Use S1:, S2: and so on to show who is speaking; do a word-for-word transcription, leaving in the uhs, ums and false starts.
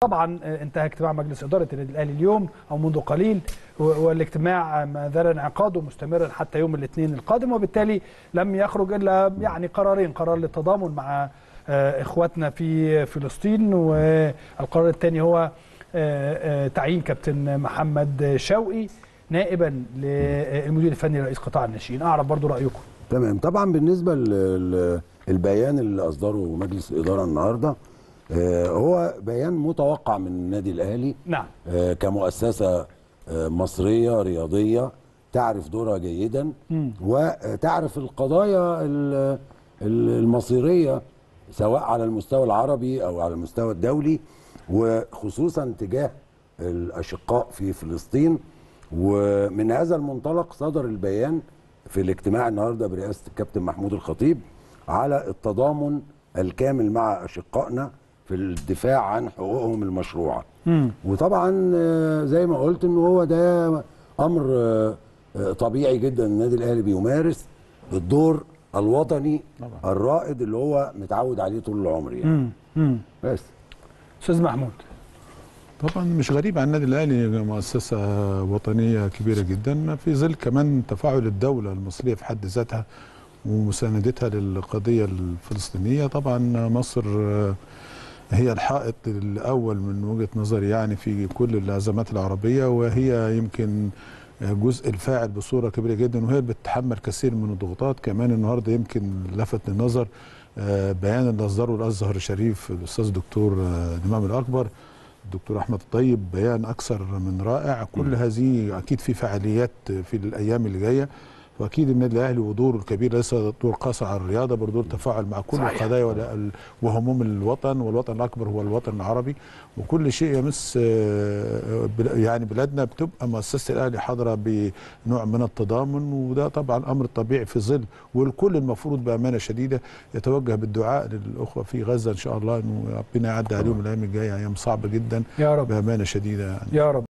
S1: طبعا انتهى اجتماع مجلس اداره النادي الاهلي اليوم او منذ قليل، والاجتماع ما زال انعقاده مستمرا حتى يوم الاثنين القادم، وبالتالي لم يخرج الا يعني قرارين: قرار للتضامن مع اخواتنا في فلسطين، والقرار الثاني هو تعيين كابتن محمد شوقي نائبا للمدير الفني لرئيس قطاع الناشئين. اعرف برضو رايكم.
S2: تمام. طبعا بالنسبه للبيان اللي اصدره مجلس الاداره النهارده، هو بيان متوقع من النادي الاهلي.
S1: نعم.
S2: كمؤسسه مصريه رياضيه تعرف دورها جيدا م. وتعرف القضايا المصيريه سواء على المستوى العربي او على المستوى الدولي، وخصوصا تجاه الاشقاء في فلسطين. ومن هذا المنطلق صدر البيان في الاجتماع النهارده برئاسه الكابتن محمود الخطيب على التضامن الكامل مع اشقائنا في الدفاع عن حقوقهم المشروعه. م. وطبعا زي ما قلت ان هو ده امر طبيعي جدا، النادي الاهلي بيمارس الدور الوطني طبعا الرائد اللي هو متعود عليه طول العمر يعني. م. م. بس
S1: استاذ محمود،
S3: طبعا مش غريب عن النادي الاهلي، مؤسسه وطنيه كبيره جدا في ظل كمان تفاعل الدوله المصريه في حد ذاتها ومساندتها للقضيه الفلسطينيه. طبعا مصر هي الحائط الاول من وجهه نظري يعني في كل الازمات العربيه، وهي يمكن جزء الفاعل بصوره كبيره جدا، وهي بتتحمل كثير من الضغوطات. كمان النهارده يمكن لفت للنظر بيان اللي اصدره الازهر الشريف الاستاذ الدكتور الامام الاكبر الدكتور احمد الطيب، بيان اكثر من رائع. كل هذه اكيد في فعاليات في الايام اللي جايه، واكيد النادي الاهلي ودوره الكبير ليس دور قاصر على الرياضه، برضه دور تفاعل مع كل القضايا وهموم الوطن، والوطن الاكبر هو الوطن العربي، وكل شيء يمس يعني بلادنا بتبقى مؤسسه الاهلي حاضره بنوع من التضامن، وده طبعا امر طبيعي في ظل، والكل المفروض بامانه شديده يتوجه بالدعاء للاخوه في غزه ان شاء الله انه ربنا يعدي عليهم الايام الجايه، ايام صعبه جدا
S1: يا رب
S3: بامانه شديده يعني.
S1: يا رب.